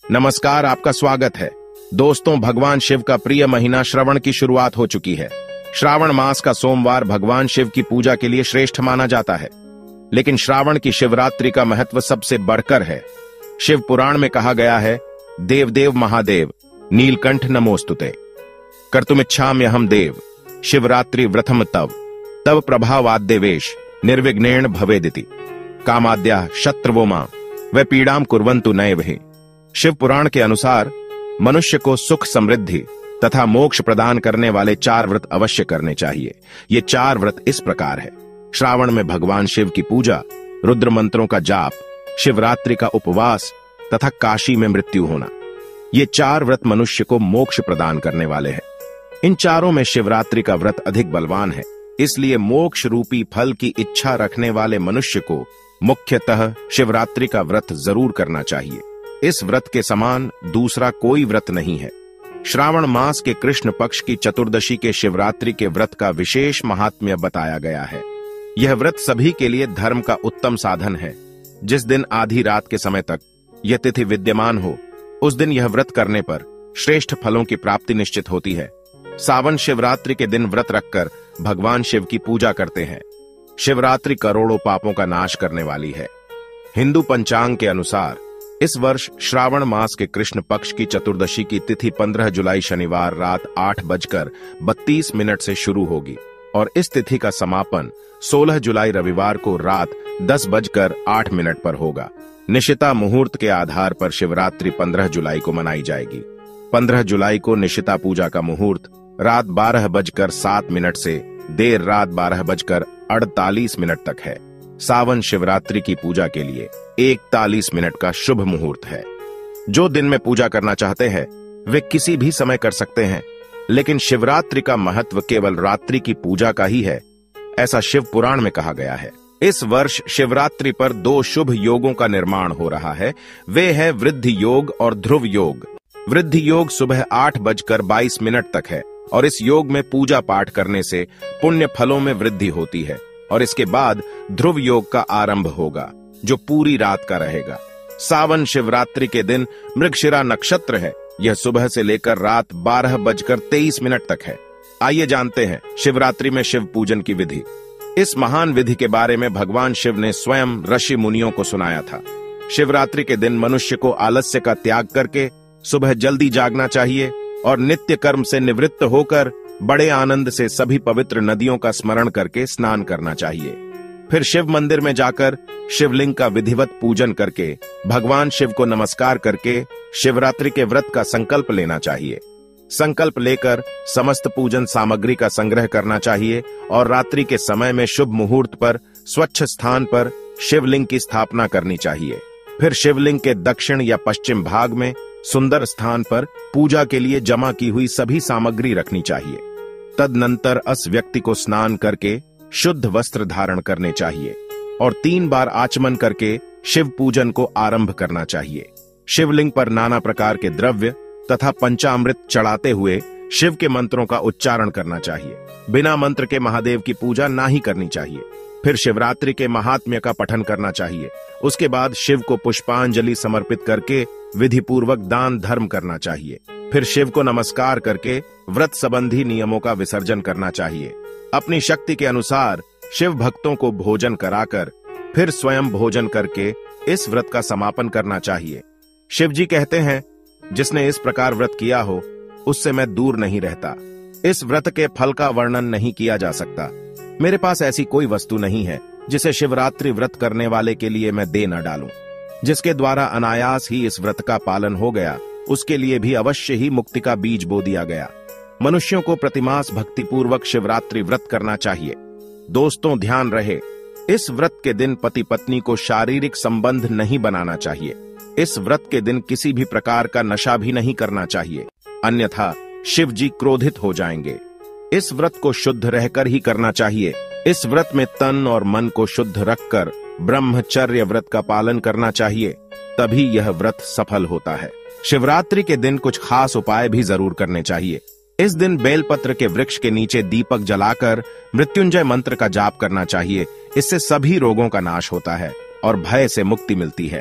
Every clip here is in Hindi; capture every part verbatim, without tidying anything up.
नमस्कार, आपका स्वागत है। दोस्तों, भगवान शिव का प्रिय महीना श्रावण की शुरुआत हो चुकी है। श्रावण मास का सोमवार भगवान शिव की पूजा के लिए श्रेष्ठ माना जाता है, लेकिन श्रावण की शिवरात्रि का महत्व सबसे बढ़कर है। शिव पुराण में कहा गया है, देव देव महादेव नीलकंठ नमोस्तुते, कर्तुमिच्छाम्यहं देव शिवरात्रि व्रतम तव तव प्रभावाद्यवेश निर्विघ्नेन भवेदिति, कामाद्या शत्रुवो मां व पीड़ाम कुर्वन्तु नैव। शिव पुराण के अनुसार मनुष्य को सुख, समृद्धि तथा मोक्ष प्रदान करने वाले चार व्रत अवश्य करने चाहिए। ये चार व्रत इस प्रकार है। श्रावण में भगवान शिव की पूजा, रुद्र मंत्रों का जाप, शिवरात्रि का उपवास तथा काशी में मृत्यु होना। ये चार व्रत मनुष्य को मोक्ष प्रदान करने वाले हैं। इन चारों में शिवरात्रि का व्रत अधिक बलवान है, इसलिए मोक्ष रूपी फल की इच्छा रखने वाले मनुष्य को मुख्यतः शिवरात्रि का व्रत जरूर करना चाहिए। इस व्रत के समान दूसरा कोई व्रत नहीं है। श्रावण मास के कृष्ण पक्ष की चतुर्दशी के शिवरात्रि के व्रत का विशेष महात्म्य बताया गया है। यह व्रत सभी के लिए धर्म का उत्तम साधन है। जिस दिन आधी रात के समय तक यह तिथि विद्यमान हो, उस दिन यह व्रत करने पर श्रेष्ठ फलों की प्राप्ति निश्चित होती है। सावन शिवरात्रि के दिन व्रत रखकर भगवान शिव की पूजा करते हैं। शिवरात्रि करोड़ों पापों का नाश करने वाली है। हिंदू पंचांग के अनुसार इस वर्ष श्रावण मास के कृष्ण पक्ष की चतुर्दशी की तिथि पंद्रह जुलाई शनिवार रात आठ बजकर बत्तीस मिनट से शुरू होगी और इस तिथि का समापन सोलह जुलाई रविवार को रात दस बजकर आठ मिनट पर होगा। निशिता मुहूर्त के आधार पर शिवरात्रि पंद्रह जुलाई को मनाई जाएगी। पंद्रह जुलाई को निशिता पूजा का मुहूर्त रात बारह बजकर सात मिनट से देर रात बारह बजकर अड़तालीस मिनट तक है। सावन शिवरात्रि की पूजा के लिए इकतालीस मिनट का शुभ मुहूर्त है। जो दिन में पूजा करना चाहते हैं वे किसी भी समय कर सकते हैं, लेकिन शिवरात्रि का महत्व केवल रात्रि की पूजा का ही है, ऐसा शिव पुराण में कहा गया है। इस वर्ष शिवरात्रि पर दो शुभ योगों का निर्माण हो रहा है। वे हैं वृद्धि योग और ध्रुव योग। वृद्धि योग सुबह आठ बजकर बाईस मिनट तक है और इस योग में पूजा पाठ करने से पुण्य फलों में वृद्धि होती है और इसके बाद ध्रुव योग का आरंभ होगा, जो पूरी रात का रहेगा। सावन शिवरात्रि के दिन मृगशिरा नक्षत्र है। यह सुबह से लेकर रात बारह बजकर तेईस मिनट तक है। आइए जानते हैं शिवरात्रि में शिव पूजन की विधि। इस महान विधि के बारे में भगवान शिव ने स्वयं ऋषि मुनियों को सुनाया था। शिवरात्रि के दिन मनुष्य को आलस्य का त्याग करके सुबह जल्दी जागना चाहिए और नित्य कर्म से निवृत्त होकर बड़े आनंद से सभी पवित्र नदियों का स्मरण करके स्नान करना चाहिए। फिर शिव मंदिर में जाकर शिवलिंग का विधिवत पूजन करके भगवान शिव को नमस्कार करके शिवरात्रि के व्रत का संकल्प लेना चाहिए। संकल्प लेकर समस्त पूजन सामग्री का संग्रह करना चाहिए और रात्रि के समय में शुभ मुहूर्त पर स्वच्छ स्थान पर शिवलिंग की स्थापना करनी चाहिए। फिर शिवलिंग के दक्षिण या पश्चिम भाग में सुंदर स्थान पर पूजा के लिए जमा की हुई सभी सामग्री रखनी चाहिए। तदनंतर उस व्यक्ति को स्नान करके शुद्ध वस्त्र धारण करने चाहिए और तीन बार आचमन करके शिव पूजन को आरंभ करना चाहिए। शिवलिंग पर नाना प्रकार के द्रव्य तथा पंचामृत चढ़ाते हुए शिव के मंत्रों का उच्चारण करना चाहिए। बिना मंत्र के महादेव की पूजा ना ही करनी चाहिए। फिर शिवरात्रि के महात्म्य का पठन करना चाहिए। उसके बाद शिव को पुष्पांजलि समर्पित करके विधि पूर्वक दान धर्म करना चाहिए। फिर शिव को नमस्कार करके व्रत संबंधी नियमों का विसर्जन करना चाहिए। अपनी शक्ति के अनुसार शिव भक्तों को भोजन कराकर फिर स्वयं भोजन करके इस व्रत का समापन करना चाहिए। शिव जी कहते हैं, जिसने इस प्रकार व्रत किया हो उससे मैं दूर नहीं रहता। इस व्रत के फल का वर्णन नहीं किया जा सकता। मेरे पास ऐसी कोई वस्तु नहीं है जिसे शिवरात्रि व्रत करने वाले के लिए मैं दे न डालूं। जिसके द्वारा अनायास ही इस व्रत का पालन हो गया, उसके लिए भी अवश्य ही मुक्ति का बीज बो दिया गया। मनुष्यों को प्रतिमास भक्तिपूर्वक शिवरात्रि व्रत करना चाहिए। दोस्तों, ध्यान रहे, इस व्रत के दिन पति पत्नी को शारीरिक संबंध नहीं बनाना चाहिए। इस व्रत के दिन किसी भी प्रकार का नशा भी नहीं करना चाहिए, अन्यथा शिव जी क्रोधित हो जाएंगे। इस व्रत को शुद्ध रहकर ही करना चाहिए। इस व्रत में तन और मन को शुद्ध रखकर ब्रह्मचर्य व्रत का पालन करना चाहिए, तभी यह व्रत सफल होता है। शिवरात्रि के दिन कुछ खास उपाय भी जरूर करने चाहिए। इस दिन बेलपत्र के वृक्ष के नीचे दीपक जलाकर मृत्युंजय मंत्र का जाप करना चाहिए। इससे सभी रोगों का नाश होता है और भय से मुक्ति मिलती है।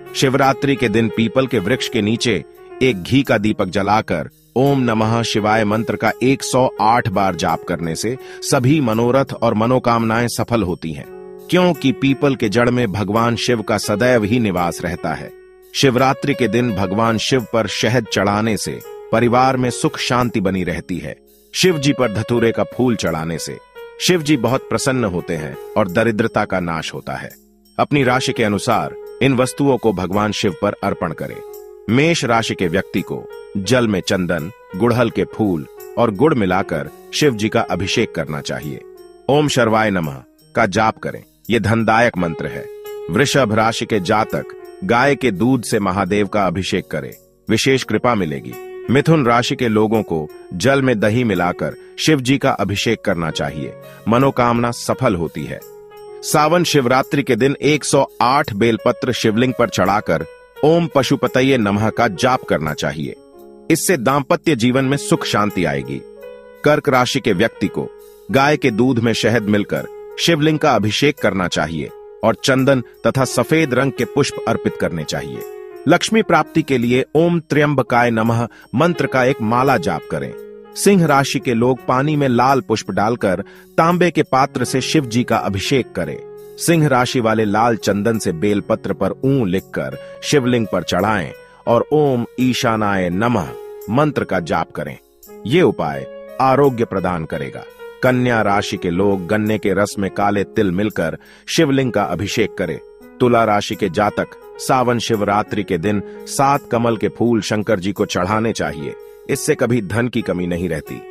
शिवरात्रि के दिन पीपल के वृक्ष के नीचे एक घी का दीपक जलाकर ओम नमः शिवाय मंत्र का एक सौ आठ बार जाप करने से सभी मनोरथ और मनोकामनाएं सफल होती हैं, क्योंकि पीपल के जड़ में भगवान शिव का सदैव ही निवास रहता है। शिवरात्रि के दिन भगवान शिव पर शहद चढ़ाने से परिवार में सुख शांति बनी रहती है। शिव जी पर धतूरे का फूल चढ़ाने से शिव जी बहुत प्रसन्न होते हैं और दरिद्रता का नाश होता है। अपनी राशि के अनुसार इन वस्तुओं को भगवान शिव पर अर्पण करें। मेष राशि के व्यक्ति को जल में चंदन, गुड़हल के फूल और गुड़ मिलाकर शिव जी का अभिषेक करना चाहिए। ओम शर्वाय नमः का जाप करें, यह धनदायक मंत्र है। वृषभ राशि के जातक गाय के दूध से महादेव का अभिषेक करें, विशेष कृपा मिलेगी। मिथुन राशि के लोगों को जल में दही मिलाकर शिव जी का अभिषेक करना चाहिए, मनोकामना सफल होती है। सावन शिवरात्रि के दिन एक सौ आठ बेलपत्र शिवलिंग पर चढ़ाकर ओम पशुपतये नमः का जाप करना चाहिए। इससे दांपत्य जीवन में सुख शांति आएगी। कर्क राशि के व्यक्ति को गाय के दूध में शहद मिलकर शिवलिंग का अभिषेक करना चाहिए और चंदन तथा सफेद रंग के पुष्प अर्पित करने चाहिए। लक्ष्मी प्राप्ति के लिए ओम त्र्यंबकाय नमः मंत्र का एक माला जाप करें। सिंह राशि के लोग पानी में लाल पुष्प डालकर तांबे के पात्र से शिव जी का अभिषेक करें। सिंह राशि वाले लाल चंदन से बेलपत्र पर ऊ लिखकर शिवलिंग पर चढ़ाएं और ओम ईशानाय नमः मंत्र का जाप करें। ये उपाय आरोग्य प्रदान करेगा। कन्या राशि के लोग गन्ने के रस में काले तिल मिलकर शिवलिंग का अभिषेक करें। तुला राशि के जातक सावन शिवरात्रि के दिन सात कमल के फूल शंकर जी को चढ़ाने चाहिए, इससे कभी धन की कमी नहीं रहती।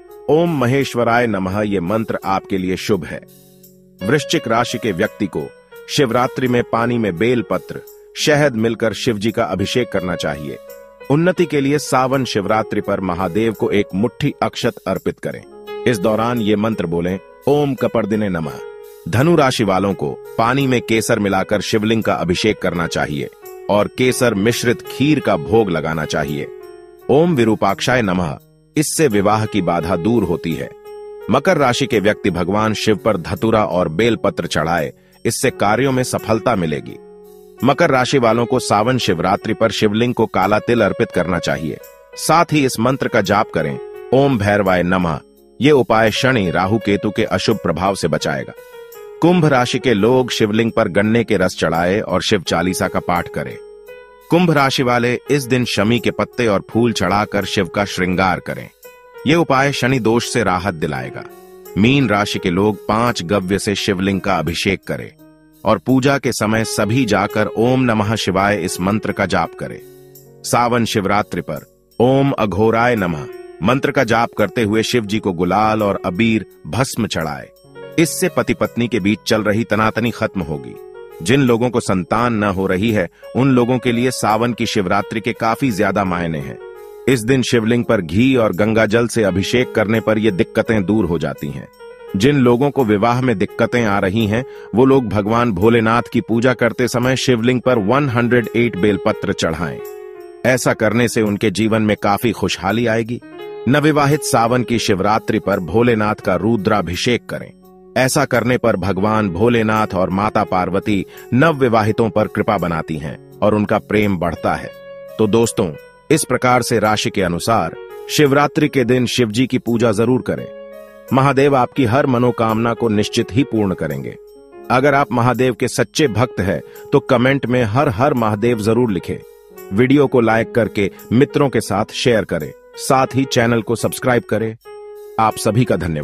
ओम महेश्वराय नमः ये मंत्र आपके लिए शुभ है। वृश्चिक राशि के व्यक्ति को शिवरात्रि में पानी में बेलपत्र शहद मिलकर शिव जी का अभिषेक करना चाहिए। उन्नति के लिए सावन शिवरात्रि पर महादेव को एक मुट्ठी अक्षत अर्पित करें। इस दौरान ये मंत्र बोलें, ओम कपर्दिने नमः। धनु राशि वालों को पानी में केसर मिलाकर शिवलिंग का अभिषेक करना चाहिए और केसर मिश्रित खीर का भोग लगाना चाहिए। ओम विरूपाक्षाय नमः, इससे विवाह की बाधा दूर होती है। मकर राशि के व्यक्ति भगवान शिव पर धतूरा और बेलपत्र चढ़ाए, इससे कार्यों में सफलता मिलेगी। मकर राशि वालों को सावन शिवरात्रि पर शिवलिंग को काला तिल अर्पित करना चाहिए। साथ ही इस मंत्र का जाप करें, ओम भैरवाय नमः। ये उपाय शनि राहु केतु के अशुभ प्रभाव से बचाएगा। कुंभ राशि के लोग शिवलिंग पर गन्ने के रस चढ़ाए और शिव चालीसा का पाठ करें। कुंभ राशि वाले इस दिन शमी के पत्ते और फूल चढ़ाकर शिव का श्रृंगार करें। यह उपाय शनि दोष से राहत दिलाएगा। मीन राशि के लोग पांच गव्य से शिवलिंग का अभिषेक करें और पूजा के समय सभी जाकर ओम नमः शिवाय इस मंत्र का जाप करें। सावन शिवरात्रि पर ओम अघोराय नमः मंत्र का जाप करते हुए शिव जी को गुलाल और अबीर भस्म चढ़ाए। इससे पति पत्नी के बीच चल रही तनातनी खत्म होगी। जिन लोगों को संतान न हो रही है उन लोगों के लिए सावन की शिवरात्रि के काफी ज्यादा मायने हैं। इस दिन शिवलिंग पर घी और गंगा जल से अभिषेक करने पर ये दिक्कतें दूर हो जाती हैं। जिन लोगों को विवाह में दिक्कतें आ रही हैं वो लोग भगवान भोलेनाथ की पूजा करते समय शिवलिंग पर एक सौ आठ बेलपत्र चढ़ाएं। ऐसा करने से उनके जीवन में काफी खुशहाली आएगी। नवविवाहित सावन की शिवरात्रि पर भोलेनाथ का रुद्राभिषेक करें। ऐसा करने पर भगवान भोलेनाथ और माता पार्वती नवविवाहितों पर कृपा बनाती हैं और उनका प्रेम बढ़ता है। तो दोस्तों, इस प्रकार से राशि के अनुसार शिवरात्रि के दिन शिव जी की पूजा जरूर करें। महादेव आपकी हर मनोकामना को निश्चित ही पूर्ण करेंगे। अगर आप महादेव के सच्चे भक्त हैं तो कमेंट में हर हर महादेव जरूर लिखें। वीडियो को लाइक करके मित्रों के साथ शेयर करें। साथ ही चैनल को सब्सक्राइब करें। आप सभी का धन्यवाद।